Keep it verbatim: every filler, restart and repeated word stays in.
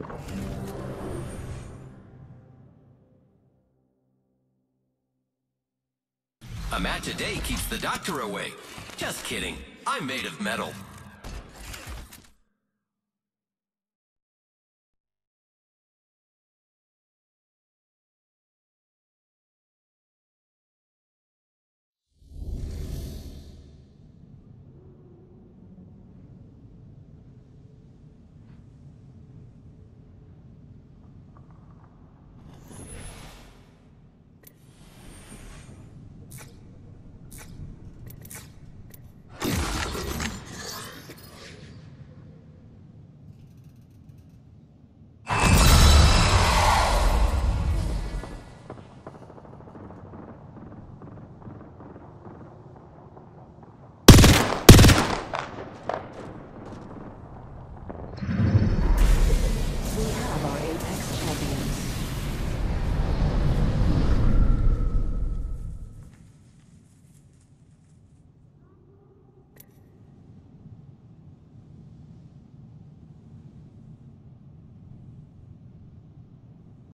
A match a day keeps the doctor away. Just kidding. I'm made of metal.